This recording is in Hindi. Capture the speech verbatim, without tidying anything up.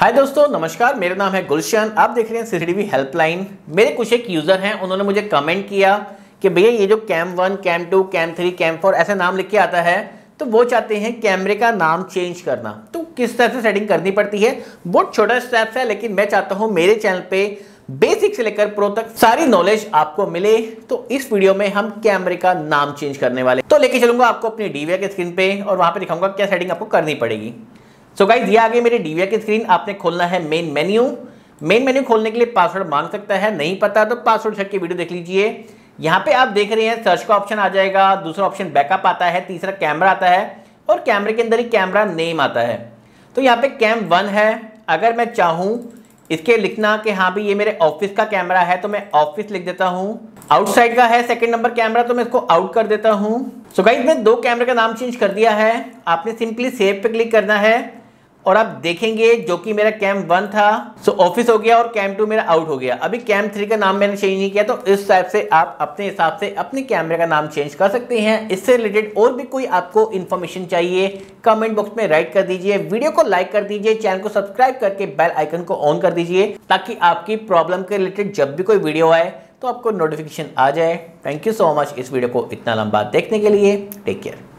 हाय दोस्तों, नमस्कार। मेरा नाम है गुलशन। आप देख रहे हैं सीसीटीवी हेल्पलाइन। मेरे कुछ एक यूज़र हैं, उन्होंने मुझे कमेंट किया कि भैया ये जो cam one, cam two, cam three, cam four ऐसा नाम लिख के आता है, तो वो चाहते हैं कैमरे का नाम चेंज करना। तो किस तरह से सेटिंग करनी पड़ती है, बहुत छोटा स्टेप्स है, लेकिन मैं चाहता हूँ मेरे चैनल पे बेसिक से लेकर प्रो तक सारी नॉलेज आपको मिले। तो इस वीडियो में हम कैमरे का नाम चेंज करने वाले, तो लेके चलूंगा आपको अपनी डीवीआर के स्क्रीन पे और वहां पे दिखाऊंगा क्या सेटिंग आपको करनी पड़ेगी। सो गाइस, ये आ गई मेरी डीवीआर की स्क्रीन। आपने खोलना है मेन मेन्यू। मेन मेन्यू खोलने के लिए पासवर्ड मांग सकता है, नहीं पता तो पासवर्ड सेट की वीडियो देख लीजिए। यहाँ पे आप देख रहे हैं सर्च का ऑप्शन आ जाएगा, दूसरा ऑप्शन बैकअप आता है, तीसरा कैमरा आता है और कैमरे के अंदर ही कैमरा नेम आता है। तो यहाँ पे कैम वन है। अगर मैं चाहूँ इसके लिखना कि हाँ भाई ये मेरे ऑफिस का कैमरा है, तो मैं ऑफिस लिख देता हूँ। आउटसाइड का है सेकंड नंबर कैमरा, तो मैं इसको आउट कर देता हूँ। सो गाइस, मैं दो कैमरे का नाम चेंज कर दिया है। आपने सिंपली सेव पे क्लिक करना है और आप देखेंगे जो कि मेरा कैम वन था सो ऑफिस हो गया और कैम टू मेरा आउट हो गया। अभी कैम थ्री का नाम मैंने चेंज नहीं किया, तो इस टाइप से आप अपने हिसाब से अपने कैमरे का नाम चेंज कर सकते हैं। इससे रिलेटेड और भी कोई आपको इन्फॉर्मेशन चाहिए, कमेंट बॉक्स में राइट कर दीजिए, वीडियो को लाइक कर दीजिए, चैनल को सब्सक्राइब करके बेल आइकन को ऑन कर दीजिए, ताकि आपकी प्रॉब्लम के रिलेटेड जब भी कोई वीडियो आए तो आपको नोटिफिकेशन आ जाए। थैंक यू सो मच इस वीडियो को इतना लंबा देखने के लिए। Take care.